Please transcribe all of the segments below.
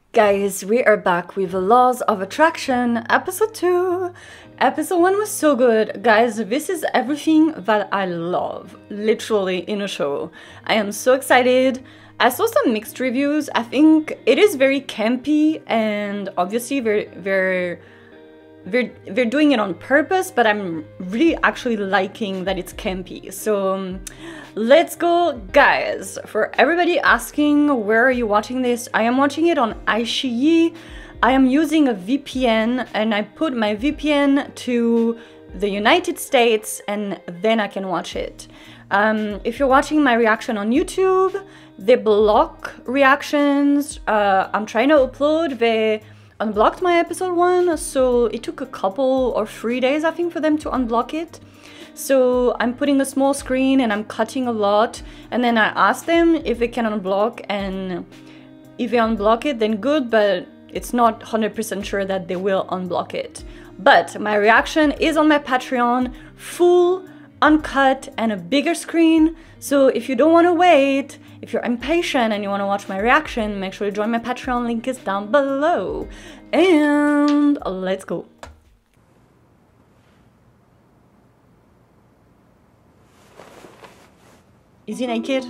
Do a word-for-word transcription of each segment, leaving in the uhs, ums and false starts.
Guys, we are back with Laws of Attraction, episode two. Episode one was so good. Guys, this is everything that I love, literally, in a show. I am so excited. I saw some mixed reviews. I think it is very campy, and obviously they're, they're, they're, they're doing it on purpose, but I'm really actually liking that it's campy. So um, let's go, guys. For everybody asking where are you watching this, I am watching it on iQIYI. I am using a V P N, and I put my V P N to the United States, and then I can watch it. Um, if you're watching my reaction on YouTube, they block reactions. Uh, I'm trying to upload. They unblocked my episode one, so it took a couple or three days, I think, for them to unblock it. So I'm putting a small screen and I'm cutting a lot, and then I asked them if they can unblock, and if they unblock it, then good, but it's not one hundred percent sure that they will unblock it. But my reaction is on my Patreon, full, uncut, and a bigger screen. So if you don't want to wait, if you're impatient and you want to watch my reaction, make sure you join my Patreon, link is down below. And let's go. Is he naked?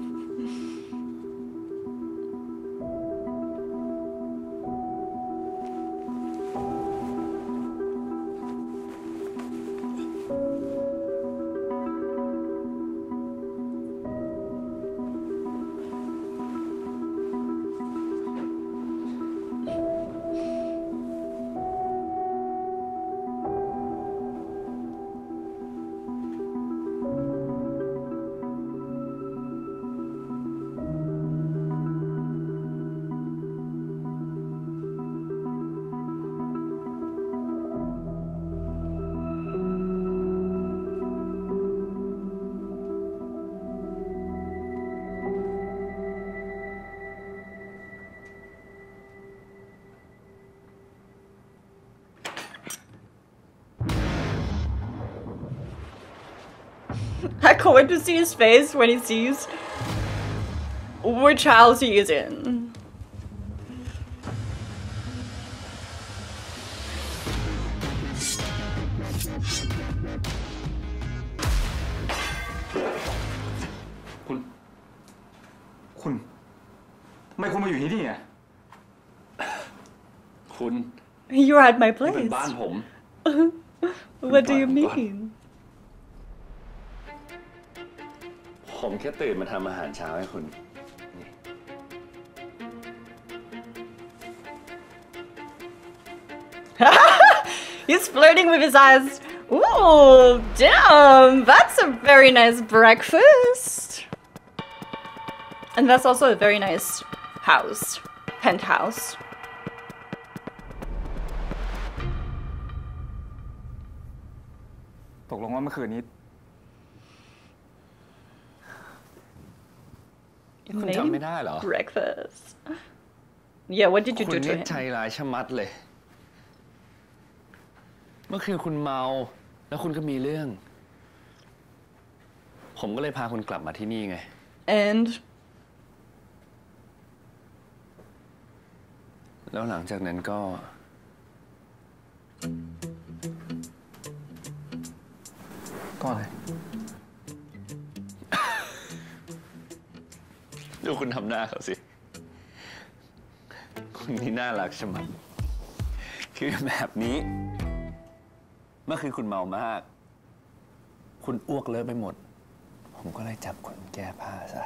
I can't wait to see his face when he sees which house he is in. Kun, Kun, ทำไมคุณมาอยู่ที่นี่อ่ะ คุณ You're at my place. เป็นบ้านผม What do you mean? ผมแค่ตื่นมาทำอาหารเช้าให้คุณ He's flirting with his eyes. Ooh, damn, that's a very nice breakfast. And that's also a very nice house, penthouse. ตกลงว่าเมื่อคืนนี้ คุณจำไม่ได้เหรอ Breakfast. Yeah, what did you do คุณ to นี่ him? ใจร้ายชะมัดเลย เมื่อคืนคุณเมาแล้วคุณก็มีเรื่อง ผมก็เลยพาคุณกลับมาที่นี่ไง And แล้วหลังจากนั้นก็ก็อะไร ดูคุณทำหน้าเขาสิ คุณนี่น่ารักชะมัด คือแบบนี้ เมื่อคืนคุณเมามาก คุณอ้วกเลอะไปหมด ผมก็เลยจับคุณแก้ผ้าซะ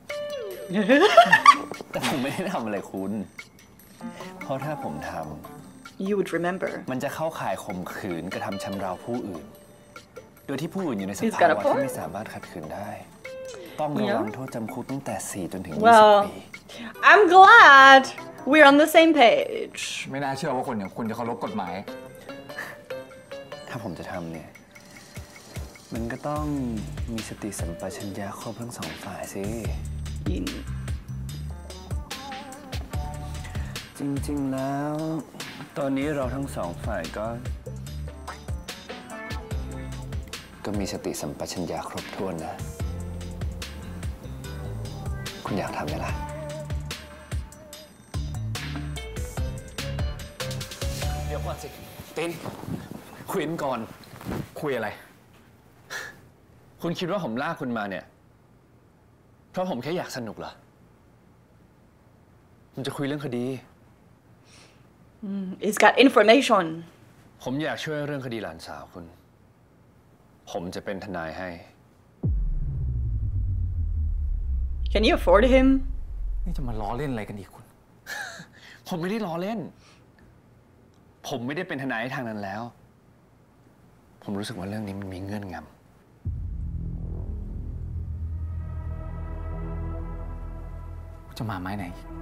แต่ผมไม่ได้ทำอะไรคุณ เพราะถ้าผมทำ you would remember. มันจะเข้าข่ายข่มขืนกระทำชำเราผู้อื่น โดยที่ผู้อื่นอยู่ในสภาวะที่ไม่สามารถขัดขืนได้ ต้องระวังโทษจำคุกตั้งแต่สี่จนถึงยี่สิบปี I'm glad we're on the same page. ไม่น่าเชื่อว่าคนอย่างคุณจะเคารพกฎหมายถ้าผมจะทำเนี่ย มันก็ต้องมีสติสัมปชัญญะครบทั้งสองฝ่ายสิ จริงๆแล้ว ตอนนี้เราทั้งสองฝ่ายก็ ก็มีสติสัมปชัญญะครบถ้วนนะ คุณอยากทำไหมล่ะดี๋ยวก่อนสิตินคุยกันก่อนคุยอะไรคุณคิดว่าผมลากคุณมาเนี่ยเพราะผมแค่อยากสนุกเหรอผมจะคุยเรื่องคดี It's got information ผมอยากช่วยเรื่องคดีหลานสาวคุณผมจะเป็นทนายให้ Can you afford him นี่จะมาล้อเล่นอะไรกันอีกคุณผมไม่ได้ล้อเล่นผมไม่ได้เป็นทนายให้ทางนั้นแล้วผมรู้สึกว่าเรื่องนี้มันมีเงื่อนงำจะมาไม้ไหน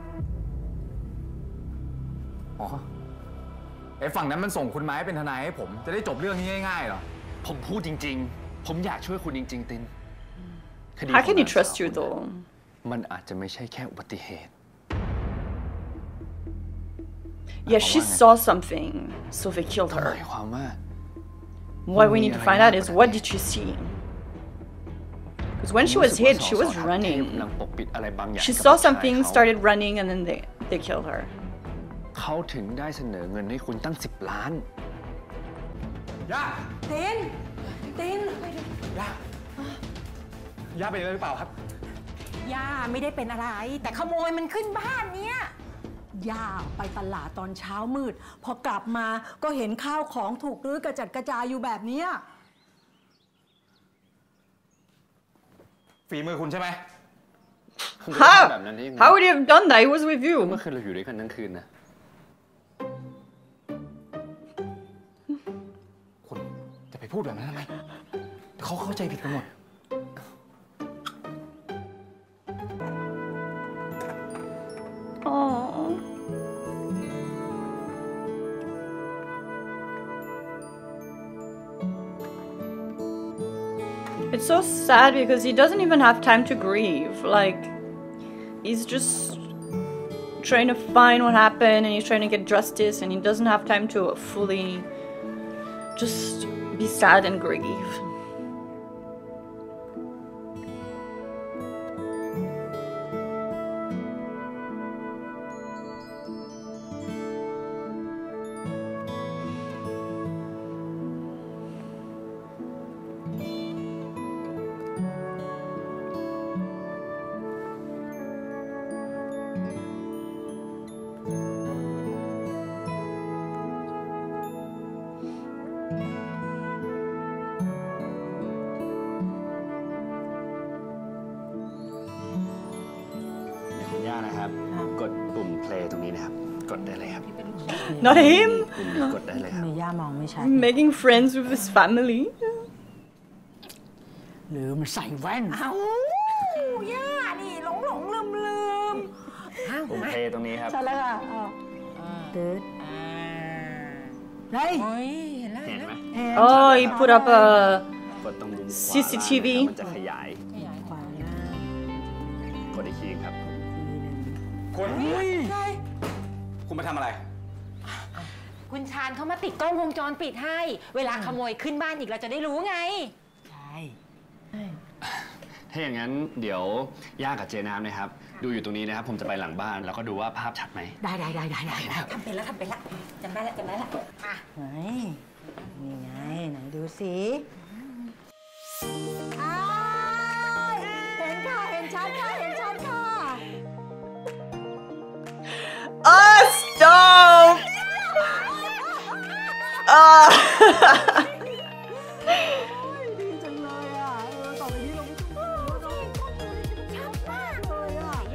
อ๋อไอ้ฝั่งนั้นมันส่งคุณไม้เป็นทนายให้ผมจะได้จบเรื่องนี้ง่ายๆเหรอผมพูดจริงๆผมอยากช่วยคุณจริงๆติน How can he trust you though มันอาจจะไม่ใช่แค่อุบัติเหตุ Yeah she saw something so they killed her หมายความว่า What we need to find out is what did she see Because when she was hit she was running She saw something started running and then they they killed her เขาถึงได้เสนอเงินให้คุณตั้งสิบล้านย่าตินตินย่าย่าเป็นอะไรหรือเปล่าครับย่าไม่ได้เป็นอะไรแต่ขโมยมันขึ้นบ้านเนี้ยย่าไปตลาดตอนเช้ามืดพอกลับมาก็เห็นข้าวของถูกรื้อกระจัดกระจายอยู่แบบนี้ฝีมือคุณใช่ไหม How How would you have done that? He was with you เมื่อคืนเราอยู่ด้วยกันทั้งคืนนะคุณจะไปพูดแบบนั้นทำไมเขาเข้าใจผิดกันหมด It's so sad because he doesn't even have time to grieve. Like, he's just trying to find what happened and he's trying to get justice and he doesn't have time to fully just be sad and grieve. กดปุ่ม play ตรงนี้นะครับกดได้เลยครับ Not him กดได้เลยครับย่ามองไม่ชัด Making friends with his family หรือมันใส่แว่นเอ้าย่านี่หลงหลงลืมลืมปุ่ม play ตรงนี้ครับใช่แล้วค่ะตืดเฮ้ยเห็นไหม Oh he put up a กดตรงมุมซี ซี ที วีมันจะขยายขวาล่างกดอีกทีครับคุณคุณมาทำอะไรคุณชาญเขามาติดกล้องวงจรปิดให้เวลาขโมยขึ้นบ้านอีกเราจะได้รู้ไงใช่ถ้าอย่างนั้นเดี๋ยวย่ากับเจน้ำนะครับดูอยู่ตรงนี้นะครับผมจะไปหลังบ้านแล้วก็ดูว่าภาพชัดไหมได้ได้ได้ได้ได้ทำเป็นแล้วทำเป็นแล้วจำได้แล้วจำได้แล้วอ่ะไหนนี่ไงไหนดูสิเห็นค่ะเห็นชัดค่ะเห็นชัดค่ะ Oh stop Ah ดีจังเลยอ่ะเออต่อไปนี้เราไม่ต้องชัดมากเลยอ่ะ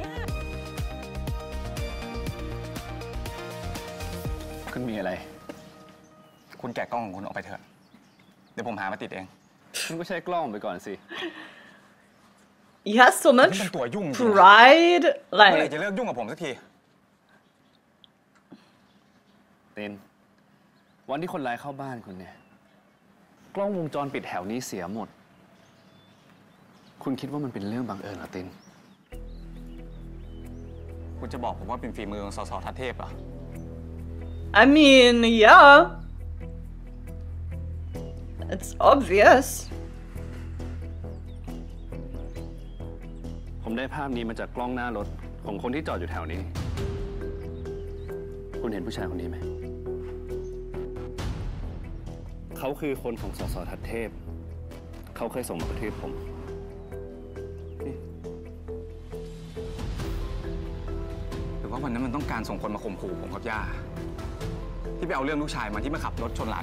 คุณมีอะไรคุณแกะกล้องของคุณออกไปเถอะเดี๋ยวผมหามาติดเองคุณก็ใช้กล้องไปก่อนสิ He has so much pride เมื่อไหร่จะเลิกยุ่งกับผมสักทีเต้นวันที่คนร้ายเข้าบ้านคุณเนี่ยกล้องวงจรปิดแถวนี้เสียหมดคุณคิดว่ามันเป็นเรื่องบังเอิญเหรอตินคุณจะบอกผมว่าเป็นฝีมือของสสทัศเทพเหรอ I mean yeah it's obvious ผมได้ภาพนี้มาจากกล้องหน้ารถของคนที่จอดอยู่แถวนี้คุณเห็นผู้ชายคนนี้ไหมเขาคือคนของสสทัศเทพเขาเคยส่งมากระทืบผมนี่หรือว่าวันนั้นมันต้องการส่งคนมาข่มขู่ผมกับย่าที่ไปเอาเรื่องลูกชายมาที่มาขับรถชนหลาน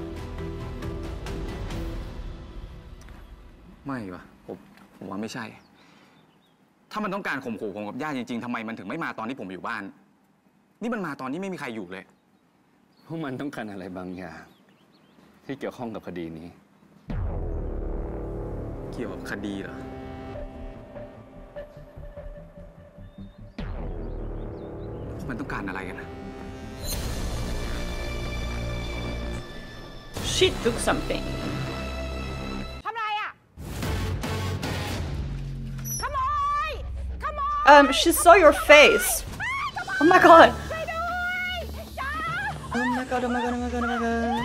ไม่ปะผมผมว่าไม่ใช่ ถ้ามันต้องการข่มขู่ผมกับย่าจริงๆทำไมมันถึงไม่มาตอนที่ผมอยู่บ้านนี่มันมาตอนที่ไม่มีใครอยู่เลยพวกมันต้องการอะไรบางอย่างที่เกี่ยวข้องกับคดีนี้เกี่ยวกับคดีเหรอมันต้องการอะไรกันนะ She took something. ทำไรอ่ะขโมยขโมย Um, she saw your face. Oh my god. Oh my god, oh my god, oh my god, oh my god.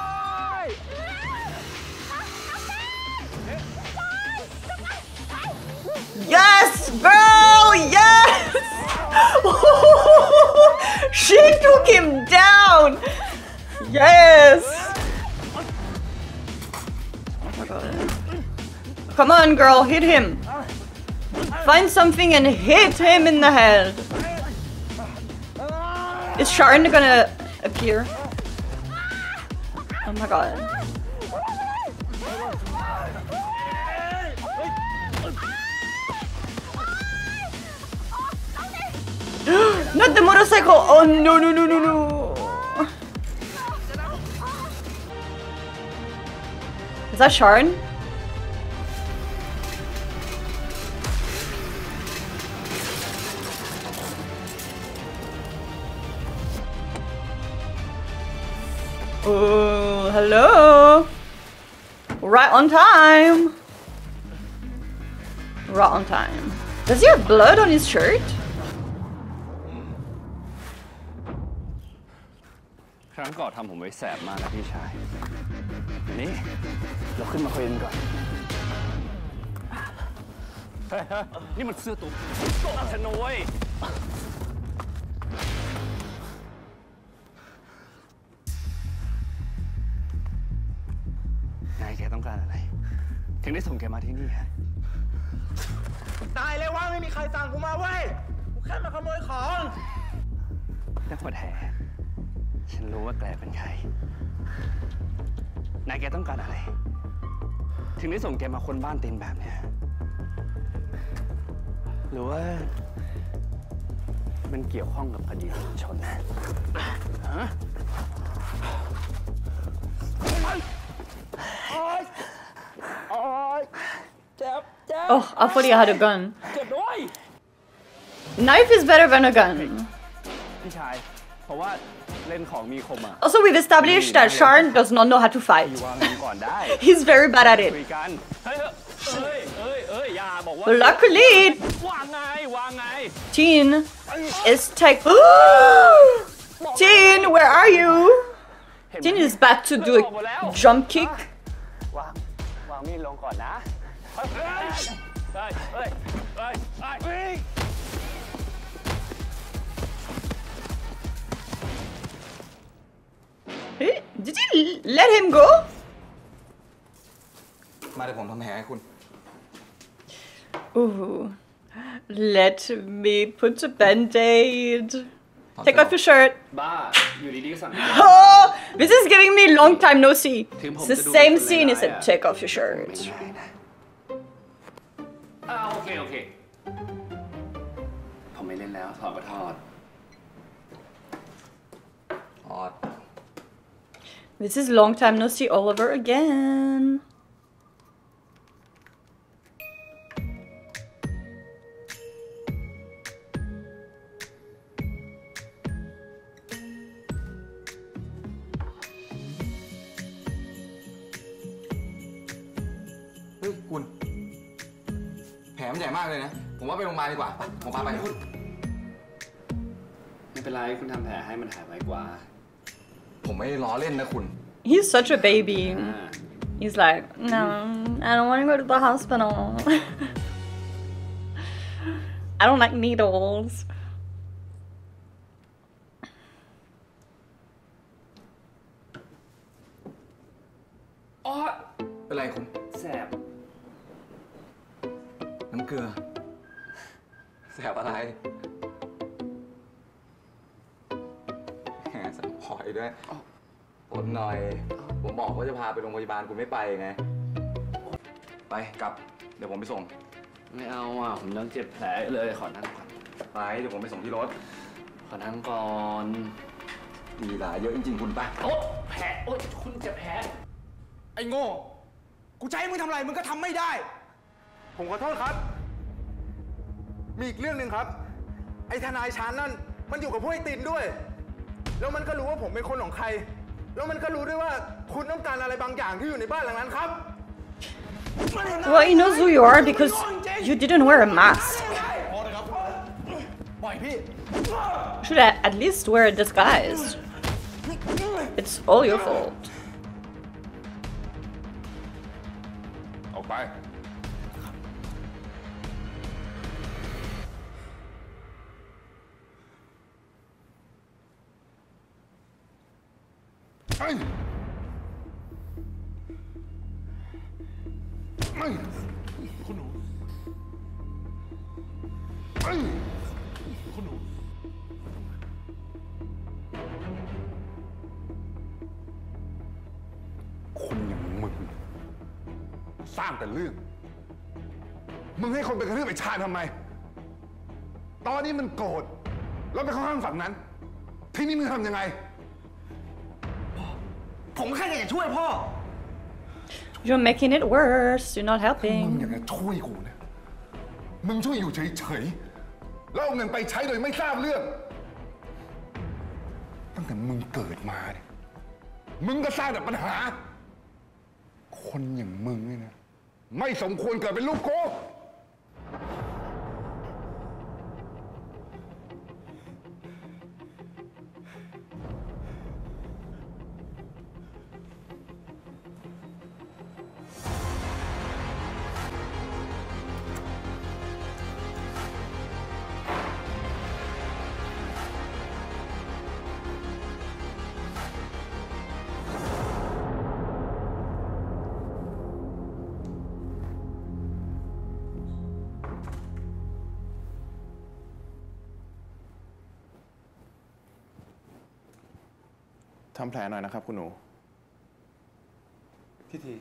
Yes, girl, yes! She took him down! Yes! Oh my god. Come on, girl, hit him. Find something and hit him in the head. Is Sharon gonna appear? Oh my god. Not the motorcycle! Oh no no no no no! Is that Sharon? Oh, hello! Right on time! Right on time. Does he have blood on his shirt? ครั้งก่อนทำผมไว้แสบมากนะพี่ชายนี่เราขึ้นมาคุยกันก่อนเฮ้ยนี่มันเสื้อตัวโกฉันนะเว้ยนายแกต้องการอะไรถึงได้ส่งแกมาที่นี่ฮะตายเลยว่าไม่มีใครสั่งกูมาเว้ยกูแค่มาขโมยของนักบวชแห่ฉันรู้ว่าแกเป็นใครนายแกต้องการอะไรถึงได้ส่งแกมาคนบ้านตีนแบบเนี้ยหรือว่ามันเกี่ยวข้องกับคดีชนนะฮะ Oh, I thought he had a gun. Knife is better than a gun. พี่ชายเพราะว่าเล่นของมีคมอ่ะ Also, we've established that Sharon does not know how to fight. วางเงินก่อนได้ He's very bad at คุย it. กันเฮ้ยเอ้ยเอ้ยเอ้ยอย่าบอกว่า But luckily, วางไงวางไง Teen is take. Teen, where are you? Teen is about to do a jump kick. วางวางมีดลงก่อนนะเฮ้ยเฮ้ยเฮ้ยเฮ้ยเฮ้ย Hey, did you let him go? มาเดี๋ยวผมทำแผลให้คุณ Ooh. Let me put a band-aid. Take off your shirt. บ้าอยู่ดีๆสั่ง Oh, this is giving me long time no see. It's the same scene. He said, take off your shirt. อ่าโอเคโอเคผมไม่เล่นแล้วถอดก็ถอดออด This is long time no see all over again. Hey, คุณแผลมันใหญ่มากเลยนะผมว่าไปโรงพยาบาลดีกว่าผมพาไปคุณไม่เป็นไรคุณทำแผลให้มันหายไวกว่าผมไม่ล้อเล่นนะคุณ He's such a baby. He's like, no, I don't want to go to the hospital. I don't like needles. อ๋อเป็นไรคุณแสบน้ำเกลือ แสบอะไรแหมสัมพอยด้วยปนหน่อย ผมบอกว่าจะพาไปโรงพยาบาลคุณไม่ไปไง ไปกลับ เดี๋ยวผมไปส่งไม่เอาอ่ะ ผมยังเจ็บแผลเลย ขอนั่งก่อนไป เดี๋ยวผมไปส่งที่รถขอนั่งก่อนดีหลายเยอะจริงๆคุณไปโอ๊ะแผลโอ๊ยคุณเจ็บแผลไอ้โง่ กูจะให้มึงทำอะไรมึงก็ทำไม่ได้ ผมขอโทษครับ มีอีกเรื่องหนึ่งครับ ไอ้ทนายชานนั่นมันอยู่กับพวกไอ้ตินด้วย แล้วมันก็รู้ว่าผมเป็นคนของใคร แล้วมันก็รู้ด้วยว่าคุณต้องการอะไรบางอย่างที่อยู่ในบ้านหลังนั้นครับ Well, he knows who you are because you didn't wear a mask. ปล่อยพี่ You should at least wear a disguise. It's all your fault. ออกไปไอ้ไอ้คุณหนูไอ้คุณหนูคนอย่างมึงสร้างแต่เรื่อง มึงให้คนไปกระทืบไอ้ชาญทำไม ตอนนี้มันโกรธแล้วไปเข้าข้างฝั่งนั้น ที่นี่มึงทำยังไงผมแค่อยากจะช่วยพ่อ You're making it worse. You're not มึง helping. อยากจะช่วยกูนะ มึงช่วยอยู่เฉยๆ แล้วเอาเงินไปใช้โดยไม่ทราบเรื่อง ตั้งแต่มึงเกิดมาเนี่ย มึงก็สร้างแต่ปัญหา คนอย่างมึงเนี่ยนะ ไม่สมควรเกิดเป็นลูกกูทำแผลหน่อยนะครับคุณหนูพี่ที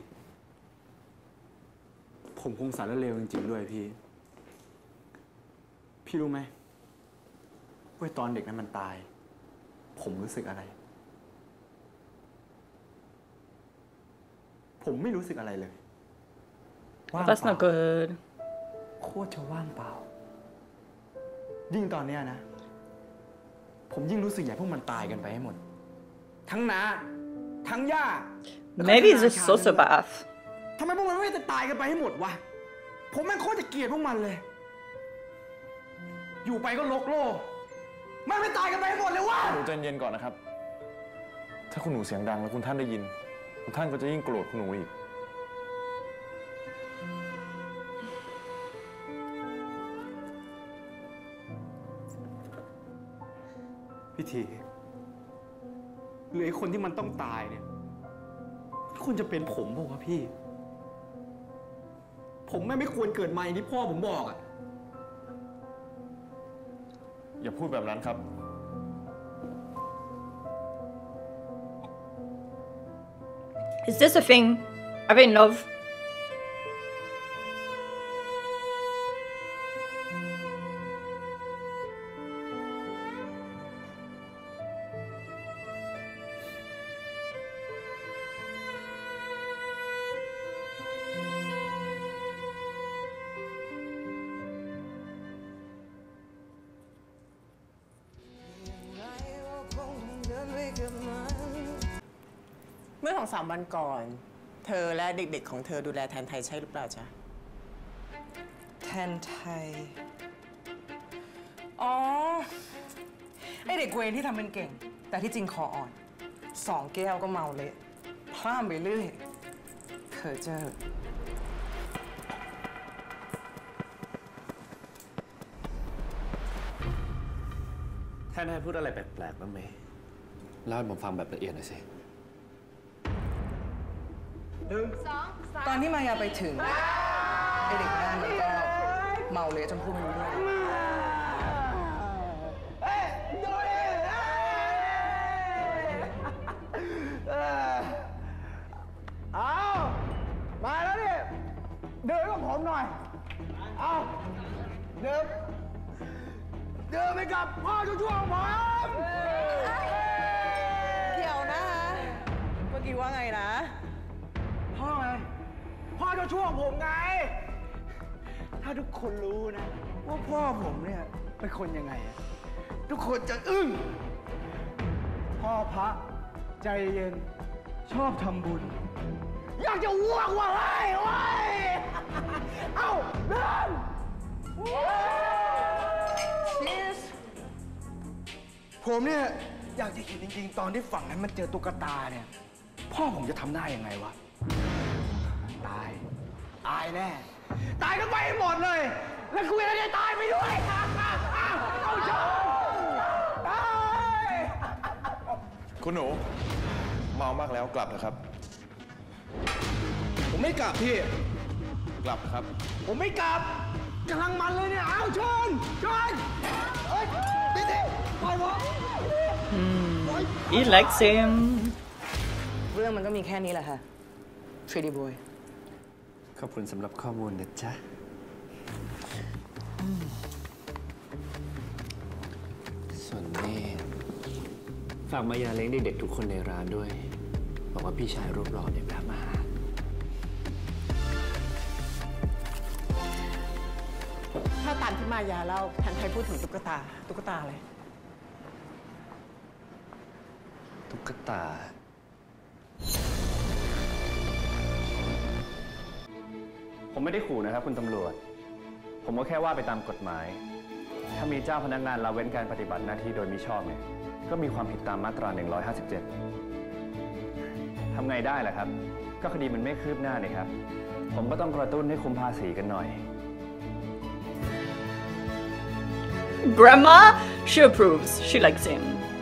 ผมคงสารเลวจริงๆด้วยพี่ พี่รู้ไหมว่าตอนเด็กนั้นมันตาย ผมรู้สึกอะไร ผมไม่รู้สึกอะไรเลย That's not good. โคตรจะว่างเปล่า ยิ่งตอนเนี้ยนะ ผมยิ่งรู้สึกอยากพวกมันตายกันไปให้หมด ทั้งน้าทั้งย่า Maybe he's a sociopath. ทำไมพวกมันไม่จะตายกันไปให้หมดวะ ผมแม่งโคตรจะเกลียดพวกมันเลย อยู่ไปก็ลกโลกมันไม่ตายกันไปให้หมดเลยวะหนูใจเย็นก่อนนะครับ ถ้าคุณหนูเสียงดังแล้วคุณท่านได้ยิน คุณท่านก็จะยิ่งโกรธคุณหนูอีกพี่ทีหรือไอ้คนที่มันต้องตายเนี่ยคุณจะเป็นผมบอกว่าพี่ ผมแม่ไม่ควรเกิดมาอย่างที่พ่อผมบอกอะอย่าพูดแบบนั้นครับ Is this a thing? Are they in love? เมื่อสองสามวันก่อน เธอและเด็กๆของเธอดูแลแทนไทยใช่หรือเปล่าจ๊ะแทนไทยอ๋อไอเด็กเวรที่ทำเป็นเก่ง แต่ที่จริงคออ่อน สองแก้วก็เมาเละพล่ามไปเรื่อยเธอเจอแทนให้พูดอะไรแปลกๆบ้างไหมเล่าให้ผมฟังแบบละเอียดหน่อยสิหนึ่งสองสามตอนที่มายาไปถึงไอเด็กนั่นมันก็เมาเลยจนพูดไม่รู้เรื่องเอามาแล้วดิเดินกับผมหน่อยเอาเดินเดินไปกับพ่อชั่วๆของผมเดี๋ยวนะเมื่อกี้ว่าไงนะพ่อไงพ่อชั่วๆของผมไงถ้าทุกคนรู้นะว่าพ่อผมเนี่ยเป็นคนยังไงทุกคนจะอึ้งพ่อพระใจเย็นชอบทำบุญอยากจะอ้วกว่ะเฮ้ยเว้ยเอ้าเดินผมเนี่ยอยากจะเห็นจริงๆตอนที่ฝั่งนั้นมันเจอตุ๊กตาเนี่ยพ่อผมจะทำหน้ายังไงวะตายตายแน่ตายกันไปหมดเลยแล้วคุยอะไรตายไปด้วยเอาชนตายคุณหนูเมามากแล้วกลับเถอะครับผมไม่กลับพี่กลับครับผมไม่กลับกำลังมันเลยเนี่ยเอาชนชนเฮ้ยดิดิปล่อยผม He likes him เรื่องมันก็มีแค่นี้แหละค่ะ Pretty boy ขอบคุณสำหรับข้อมูลนะจ๊ะส่วนนี้ฝากมายาเลี้ยงเด็กๆทุกคนในร้านด้วยบอกว่าพี่ชายรูปหล่อเนี่ยแวะมาหาถ้าตามที่มายาเล่าทันไทยพูดถึงตุ๊กตาตุ๊กตาอะไรตุ๊กตาผมไม่ได้ขู่นะครับคุณตำรวจผมก็แค่ว่าไปตามกฎหมายถ้ามีเจ้าพนักงานละเว้นการปฏิบัติหน้าที่โดยมิชอบเนี่ยก็มีความผิดตามมาตราหนึ่งร้อยห้าสิบเจ็ดทำไงได้ล่ะครับก็คดีมันไม่คืบหน้านี่ครับผมก็ต้องกระตุ้นให้คุมภาษีกันหน่อย Grandma she approves she likes him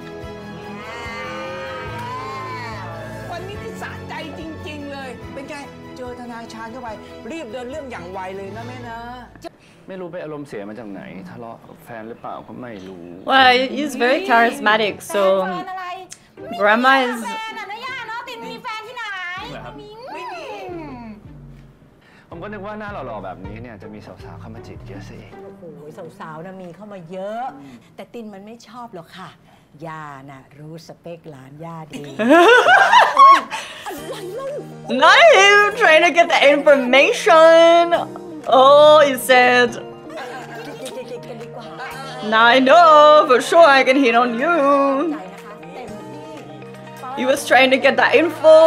วันนี้ที่สะใจจริงๆเลยเป็นไงเจอทนายชาญเข้าไปรีบเดินเรื่องอย่างไวเลยนะแม่นะไม่รู้ไปอารมณ์เสียมาจากไหนทะเลาะกับแฟนหรือเปล่าก็ไม่รู้ Well he's very charismatic so Grandma is แฟนอะนะย่าเนาะตินมีแฟนที่ไหนไม่มีผมก็นึกว่าหน้าหล่อๆแบบนี้เนี่ยจะมีสาวๆเข้ามาจีบเยอะสิโอ้ยสาวๆนะมีเข้ามาเยอะ แต่ตินมันไม่ชอบหรอกค่ะย่าน่ะรู้สเปคหลานย่าดี Not him trying to get the information oh he said now I know for sure I can hit on you he was trying to get the info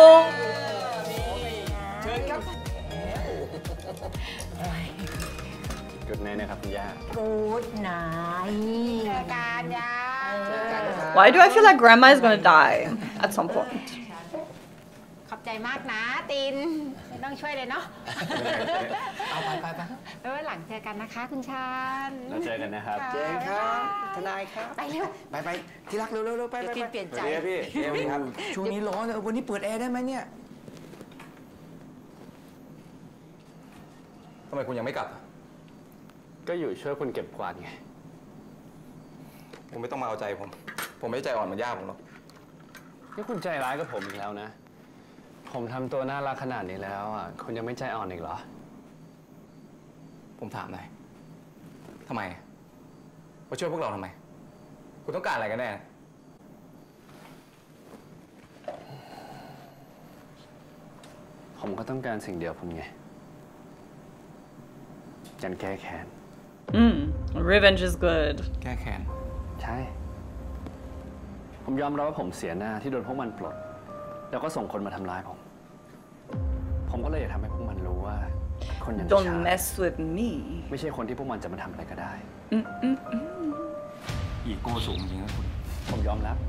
Good night นะครับคุณย่า Good night เจอกันย่า Why do I feel like Grandma is gonna die at some point ขอบใจมากนะตินไม่ต้องช่วยเลยเนาะเอาไปไปไปไว้วันหลังเจอกันนะคะคุณชาญแล้วเจอกันนะครับเจนครับทนายครับไปเร็วไปไปที่รักเร็วเร็วเร็วไปไปตินเปลี่ยนใจเดี๋ยวพี่เดี๋ยวพี่ครับช่วงนี้ร้อนเออวันนี้เปิดแอร์ได้ไหมเนี่ยทำไมคุณยังไม่กลับก็อยู่ช่วยคุณเก็บกวาดไงคุณไม่ต้องมาเอาใจผม ผมไม่ใจอ่อนเหมือนย่าผมหรอกนี่คุณใจร้ายกับผมอีกแล้วนะ ผมทำตัวน่ารักขนาดนี้แล้วอ่ะคุณยังไม่ใจอ่อนอีกเหรอผมถามหน่อยทำไมมาช่วยพวกเราทำไม คุณต้องการอะไรกันแน่ผมก็ต้องการสิ่งเดียวคุณไงการแก้แค้น mm, revenge is good แก้แค้นใช่ ผมยอมรับว่าผมเสียหน้าที่โดนพวกมันปลด แล้วก็ส่งคนมาทำร้ายผม ผมก็เลยอยากทำให้พวกมันรู้ว่าคนอย่าง Don't ฉัน mess with me ไม่ใช่คนที่พวกมันจะมาทำอะไรก็ได้ mm, mm, mm. อีโก้สูงจริงนะคุณผมยอมรับ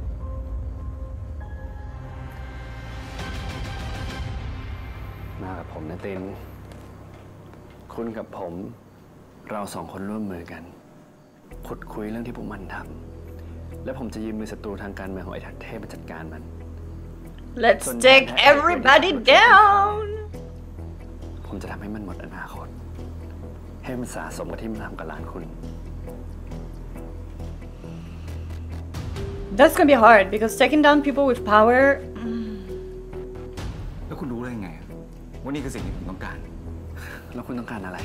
มากับผมนะตินคุณกับผมเราสองคนร่วมมือกันขุดคุยเรื่องที่พวกมันทำและผมจะยืมมือศัตรูทางการเมืองของไอ้ทัดเทพมาจัดการมัน Let's take everybody down ผมจะทำให้มันหมดอนาคตให้มันสะสมกับที่มันทำกับหลานคุณ That's gonna be hard because taking down people with power แล้วคุณรู้ได้ไงว่านี่คือสิ่งที่ผมต้องการแล้วคุณต้องการอะไร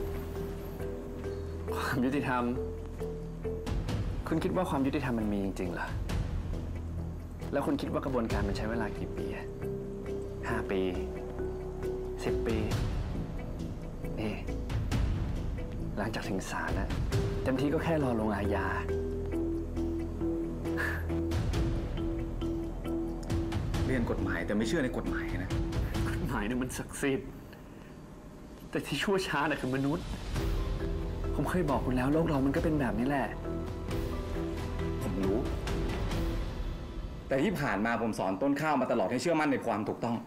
ความยุติธรรม คุณคิดว่าความยุติธรรมมันมีจริงๆเหรอ แล้วคุณคิดว่ากระบวนการมันใช้เวลากี่ปีห้าปีสิบปีนี่หลังจากถึงศาลนะเต็มที่ก็แค่รอลงอาญาเรียนกฎหมายแต่ไม่เชื่อในกฎหมายนะกฎหมายเนี่ยมันศักดิ์สิทธิ์แต่ที่ชั่วช้าน่ะคือมนุษย์ผมเคยบอกคุณแล้วโลกเรามันก็เป็นแบบนี้แหละผมรู้แต่ที่ผ่านมาผมสอนต้นข้าวมาตลอดให้เชื่อมั่นในความถูกต้อง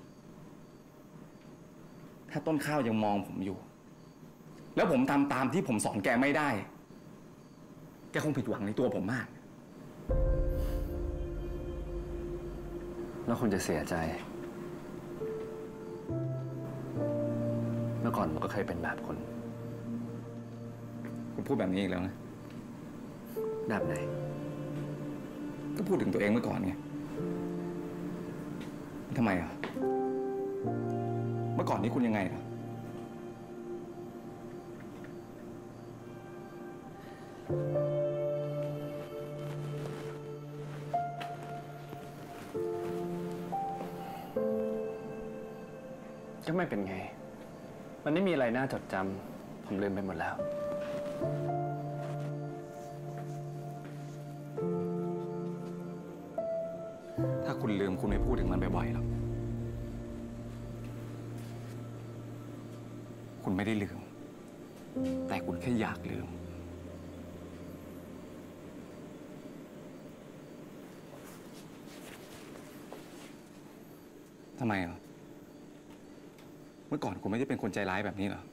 ถ้าต้นข้าวยังมองผมอยู่แล้วผมทำตามที่ผมสอนแกไม่ได้แกคงผิดหวังในตัวผมมากแล้วคุณจะเสียใจเมื่อก่อนผมก็เคยเป็นแบบคุณคุณพูดแบบนี้อีกแล้วนะแบบไหนก็พูดถึงตัวเองเมื่อก่อนไงทำไมอ่ะเมื่อก่อนนี้คุณยังไงล่ะก็ไม่เป็นไงมันไม่มีอะไรน่าจดจำผมลืมไปหมดแล้วถ้าคุณลืมคุณไม่พูดถึงมันบ่อยๆหรอกคุณไม่ได้ลืมแต่คุณแค่อยากลืมทำไมอ่ะเมื่อก่อนคุณไม่ได้เป็นคนใจร้ายแบบนี้เหรอ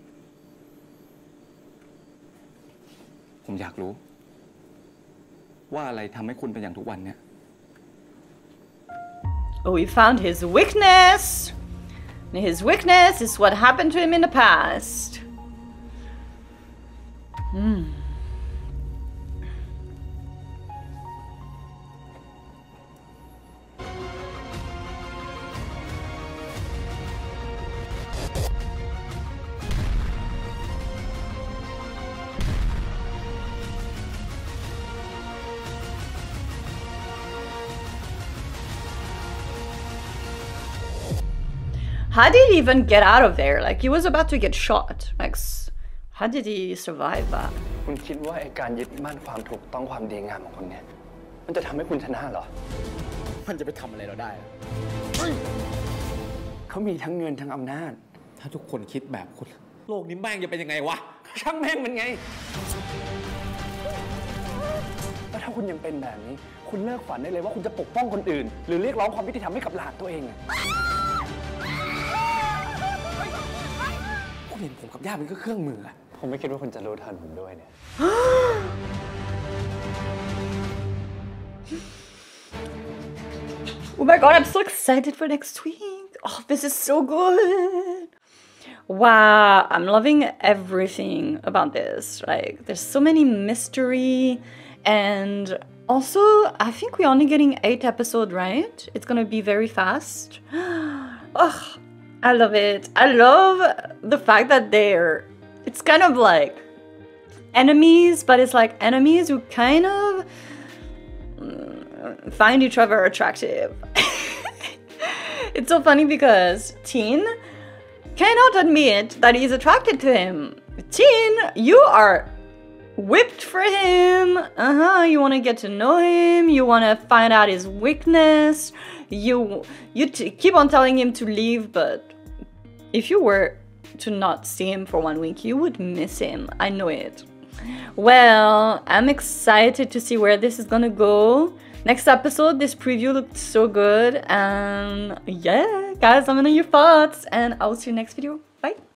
ผมอยากรู้ว่าอะไรทำให้คุณเป็นอย่างทุกวันเนี้ย Oh, he found his weakness. And his weakness is what happened to him in the past. Hmm. How did he even get out of there? Like, he was about to get shot. Like, how did he survive that? คุณคิดว่าไอ้การยึดมั่นความถูกต้องความดีงามของคุณเนี่ยมันจะทำให้คุณชนะเหรอมันจะไปทำอะไรเราได้เขามีทั้งเงินทั้งอำนาจถ้าทุกคนคิดแบบคุณโลกนี้แม่งจะเป็นยังไงวะช่างแม่งมันไงแล้วถ้าคุณยังเป็นแบบนี้คุณเลิกฝันได้เลยว่าคุณจะปกป้องคนอื่นหรือเรียกร้องความยุติธรรมให้กับหลานตัวเองคุณเห็นผมกับย่าเป็นก็เครื่องมือผมไม่คิดว่าคุณจะรู้ทันผมด้วยเนี่ย Oh my god, I'm so excited for next week. Oh, this is so good. Wow, I'm loving everything about this. Like, there's so many mystery, and also, I think we're only getting eight episodes, right? It's gonna be very fast. Oh, I love it. I love the fact that they're, it's kind of like enemies, but it's like enemies who kind of find each other attractive. It's so funny because Tin cannot admit that he's attracted to him. Tin, you are whipped for him. Uh-huh, you want to get to know him. You want to find out his weakness. You, you t keep on telling him to leave, but if you were to not see him for one week, you would miss him. I know it. Well, I'm excited to see where this is gonna go. Next episode, this preview looked so good, and yeah, guys, let me know your thoughts, and I'll see you next video. Bye!